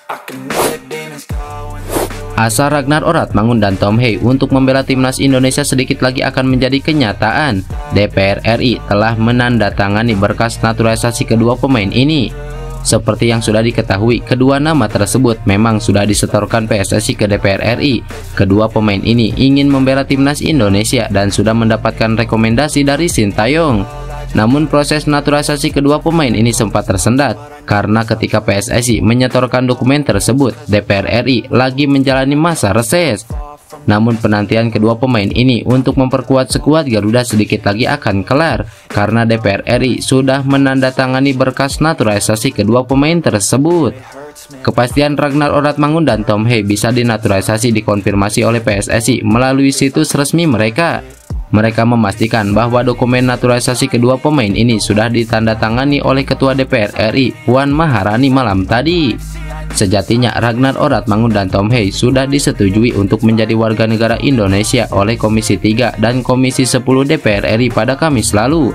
Asa Ragnar Oratmangun dan Tom Hei untuk membela timnas Indonesia sedikit lagi akan menjadi kenyataan. DPR RI telah menandatangani berkas naturalisasi kedua pemain ini. Seperti yang sudah diketahui, kedua nama tersebut memang sudah disetorkan PSSI ke DPR RI. Kedua pemain ini ingin membela timnas Indonesia dan sudah mendapatkan rekomendasi dari Sintayong. Namun proses naturalisasi kedua pemain ini sempat tersendat karena ketika PSSI menyetorkan dokumen tersebut, DPR RI lagi menjalani masa reses. Namun penantian kedua pemain ini untuk memperkuat skuad Garuda sedikit lagi akan kelar karena DPR RI sudah menandatangani berkas naturalisasi kedua pemain tersebut. Kepastian Ragnar Oratmangun dan Tom Hei bisa dinaturalisasi dikonfirmasi oleh PSSI melalui situs resmi mereka. Mereka memastikan bahwa dokumen naturalisasi kedua pemain ini sudah ditandatangani oleh Ketua DPR RI Puan Maharani malam tadi. Sejatinya Ragnar Oratmangun dan Tom Hei sudah disetujui untuk menjadi warga negara Indonesia oleh Komisi 3 dan Komisi 10 DPR RI pada Kamis lalu.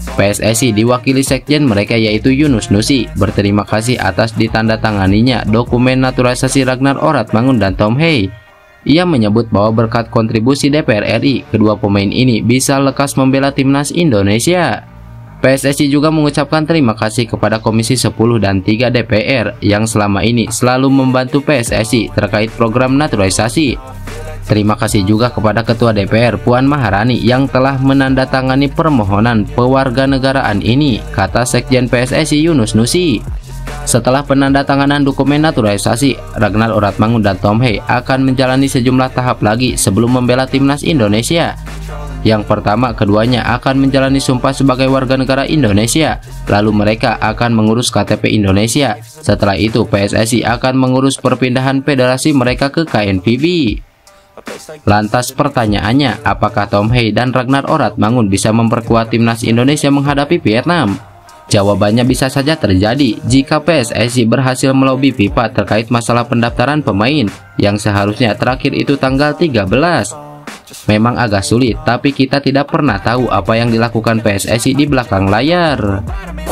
PSSI diwakili sekjen mereka yaitu Yunus Nusi berterima kasih atas ditandatanganinya dokumen naturalisasi Ragnar Oratmangun dan Tom Hei. Ia menyebut bahwa berkat kontribusi DPR RI, kedua pemain ini bisa lekas membela timnas Indonesia. PSSI juga mengucapkan terima kasih kepada Komisi 10 dan 3 DPR yang selama ini selalu membantu PSSI terkait program naturalisasi. Terima kasih juga kepada Ketua DPR Puan Maharani yang telah menandatangani permohonan pewarganegaraan ini, kata Sekjen PSSI Yunus Nusi. Setelah penandatanganan dokumen naturalisasi, Ragnar Oratmangun dan Tom Hei akan menjalani sejumlah tahap lagi sebelum membela timnas Indonesia. Yang pertama, keduanya akan menjalani sumpah sebagai warga negara Indonesia. Lalu mereka akan mengurus KTP Indonesia. Setelah itu, PSSI akan mengurus perpindahan federasi mereka ke KNVB. Lantas pertanyaannya, apakah Tom Hei dan Ragnar Oratmangun bisa memperkuat timnas Indonesia menghadapi Vietnam? Jawabannya bisa saja terjadi jika PSSI berhasil melobi FIFA terkait masalah pendaftaran pemain yang seharusnya terakhir itu tanggal 13. Memang agak sulit, tapi kita tidak pernah tahu apa yang dilakukan PSSI di belakang layar.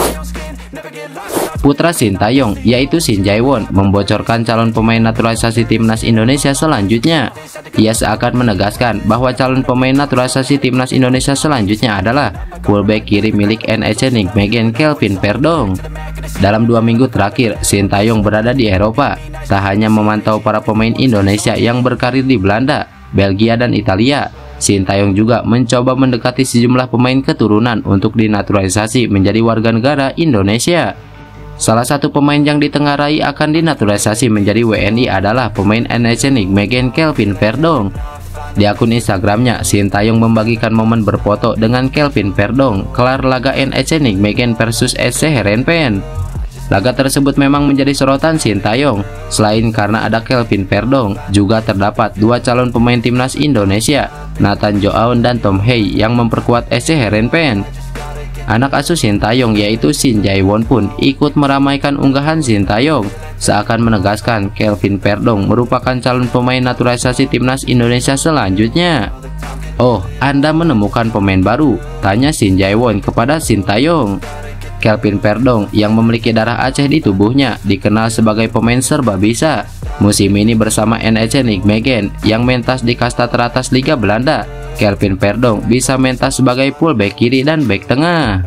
Putra Sintayong, yaitu Shin Jae-won, membocorkan calon pemain naturalisasi timnas Indonesia selanjutnya. Ia seakan menegaskan bahwa calon pemain naturalisasi timnas Indonesia selanjutnya adalah fullback kiri milik NEC Nijmegen Kelvin Verdonk. Dalam 2 minggu terakhir, Sintayong berada di Eropa, tak hanya memantau para pemain Indonesia yang berkarir di Belanda, Belgia dan Italia. Sintayong juga mencoba mendekati sejumlah pemain keturunan untuk dinaturalisasi menjadi warga negara Indonesia. Salah satu pemain yang ditengarai akan dinaturalisasi menjadi WNI adalah pemain NEC Nijmegen Kelvin Verdonk. Di akun Instagramnya, Sintayong membagikan momen berfoto dengan Kelvin Verdonk kelar laga NEC Nijmegen versus SC Heerenveen. Laga tersebut memang menjadi sorotan Sintayong. Selain karena ada Kelvin Verdonk, juga terdapat 2 calon pemain timnas Indonesia, Nathan Joaon dan Tom Hei yang memperkuat SC Heerenveen. Anak asuh Sintayong yaitu Shin Jae-won pun ikut meramaikan unggahan Sintayong, seakan menegaskan Kelvin Verdonk merupakan calon pemain naturalisasi timnas Indonesia selanjutnya. "Oh, Anda menemukan pemain baru?" tanya Shin Jae-won kepada Sintayong. Kelvin Verdonk yang memiliki darah Aceh di tubuhnya dikenal sebagai pemain serba bisa. Musim ini bersama NEC Nijmegen yang mentas di kasta teratas Liga Belanda, Kelvin Verdonk bisa mentas sebagai fullback kiri dan bek tengah.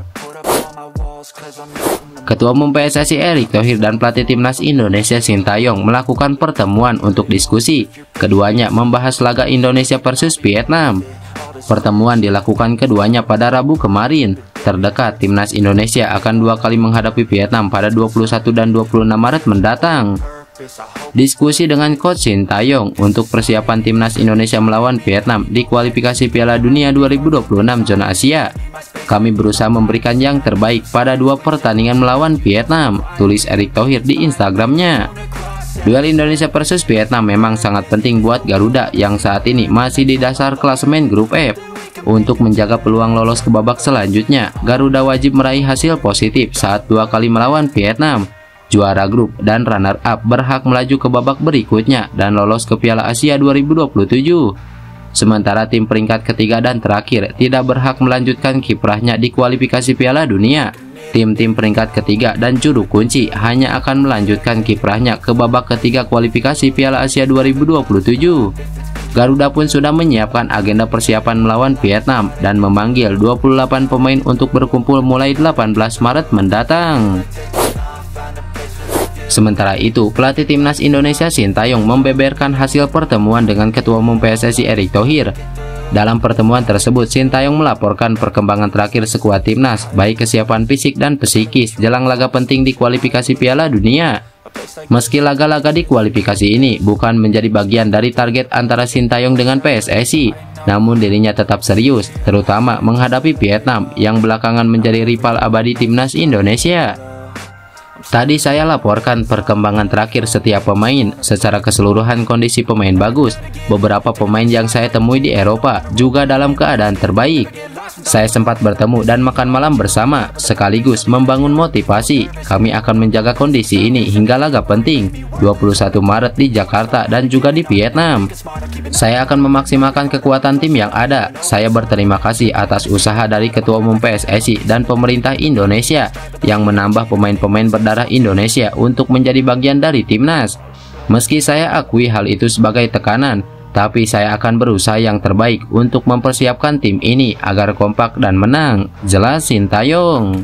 Ketua Umum PSSI Erick Thohir dan pelatih timnas Indonesia Sintayong melakukan pertemuan untuk diskusi. Keduanya membahas laga Indonesia versus Vietnam. Pertemuan dilakukan keduanya pada Rabu kemarin. Terdekat, timnas Indonesia akan 2 kali menghadapi Vietnam pada 21 dan 26 Maret mendatang. Diskusi dengan Coach Sintayong untuk persiapan timnas Indonesia melawan Vietnam di kualifikasi Piala Dunia 2026 zona Asia. "Kami berusaha memberikan yang terbaik pada 2 pertandingan melawan Vietnam," tulis Erick Thohir di Instagramnya. Duel Indonesia versus Vietnam memang sangat penting buat Garuda yang saat ini masih di dasar klasemen grup F. Untuk menjaga peluang lolos ke babak selanjutnya, Garuda wajib meraih hasil positif saat 2 kali melawan Vietnam. Juara grup dan runner-up berhak melaju ke babak berikutnya dan lolos ke Piala Asia 2027. Sementara tim peringkat ketiga dan terakhir tidak berhak melanjutkan kiprahnya di kualifikasi Piala Dunia. tim-tim peringkat ketiga dan juru kunci hanya akan melanjutkan kiprahnya ke babak ketiga kualifikasi Piala Asia 2027. Garuda pun sudah menyiapkan agenda persiapan melawan Vietnam dan memanggil 28 pemain untuk berkumpul mulai 18 Maret mendatang. Sementara itu, pelatih timnas Indonesia Sintayong membeberkan hasil pertemuan dengan Ketua Umum PSSI Erick Thohir. Dalam pertemuan tersebut, Sintayong melaporkan perkembangan terakhir skuad timnas, baik kesiapan fisik dan psikis jelang laga penting di kualifikasi Piala Dunia. Meski laga-laga di kualifikasi ini bukan menjadi bagian dari target antara Sintayong dengan PSSI, namun dirinya tetap serius, terutama menghadapi Vietnam yang belakangan menjadi rival abadi timnas Indonesia. Tadi saya laporkan perkembangan terakhir setiap pemain. Secara keseluruhan kondisi pemain bagus. Beberapa pemain yang saya temui di Eropa juga dalam keadaan terbaik. Saya sempat bertemu dan makan malam bersama, sekaligus membangun motivasi. Kami akan menjaga kondisi ini hingga laga penting 21 Maret di Jakarta dan juga di Vietnam. Saya akan memaksimalkan kekuatan tim yang ada. Saya berterima kasih atas usaha dari Ketua Umum PSSI dan pemerintah Indonesia yang menambah pemain-pemain berdarah Indonesia untuk menjadi bagian dari timnas. Meski saya akui hal itu sebagai tekanan, tapi saya akan berusaha yang terbaik untuk mempersiapkan tim ini agar kompak dan menang, jelas Sintayong.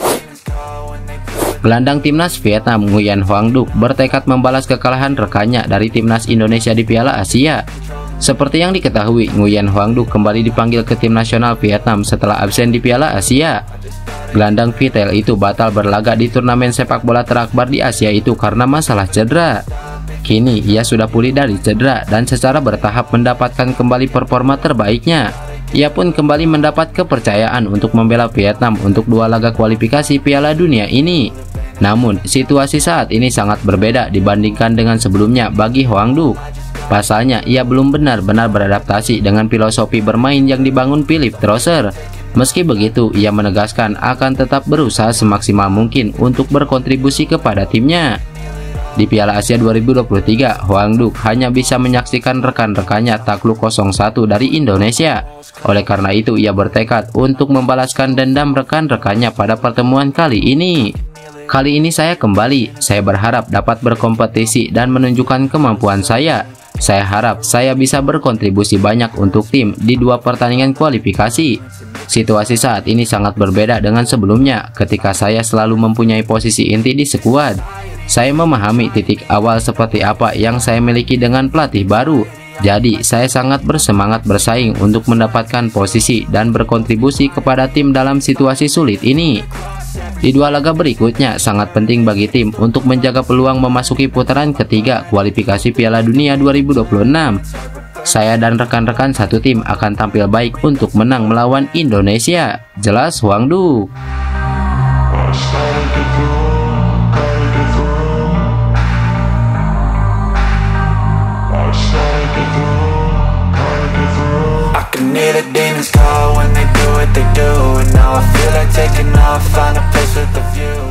Gelandang timnas Vietnam Nguyen Hoang Duc bertekad membalas kekalahan rekannya dari timnas Indonesia di Piala Asia. Seperti yang diketahui, Nguyen Hoang Duc kembali dipanggil ke tim nasional Vietnam setelah absen di Piala Asia. Gelandang Vitel itu batal berlaga di turnamen sepak bola terakbar di Asia itu karena masalah cedera. Kini ia sudah pulih dari cedera dan secara bertahap mendapatkan kembali performa terbaiknya. Ia pun kembali mendapat kepercayaan untuk membela Vietnam untuk 2 laga kualifikasi Piala Dunia ini. Namun, situasi saat ini sangat berbeda dibandingkan dengan sebelumnya bagi Hoang Duc. Pasalnya, ia belum benar-benar beradaptasi dengan filosofi bermain yang dibangun Philipp Trosser. Meski begitu, ia menegaskan akan tetap berusaha semaksimal mungkin untuk berkontribusi kepada timnya. Di Piala Asia 2023, Hoang Duc hanya bisa menyaksikan rekan-rekannya takluk 0-1 dari Indonesia. Oleh karena itu, ia bertekad untuk membalaskan dendam rekan-rekannya pada pertemuan kali ini. Kali ini saya kembali, saya berharap dapat berkompetisi dan menunjukkan kemampuan saya. Saya harap saya bisa berkontribusi banyak untuk tim di 2 pertandingan kualifikasi. Situasi saat ini sangat berbeda dengan sebelumnya ketika saya selalu mempunyai posisi inti di skuad. Saya memahami titik awal seperti apa yang saya miliki dengan pelatih baru. Jadi, saya sangat bersemangat bersaing untuk mendapatkan posisi dan berkontribusi kepada tim dalam situasi sulit ini. Di 2 laga berikutnya, sangat penting bagi tim untuk menjaga peluang memasuki putaran ketiga kualifikasi Piala Dunia 2026. Saya dan rekan-rekan satu tim akan tampil baik untuk menang melawan Indonesia, jelas Hoang Duc. Hear the demons call when they do what they do, and now I feel like taking off, find a place with a view.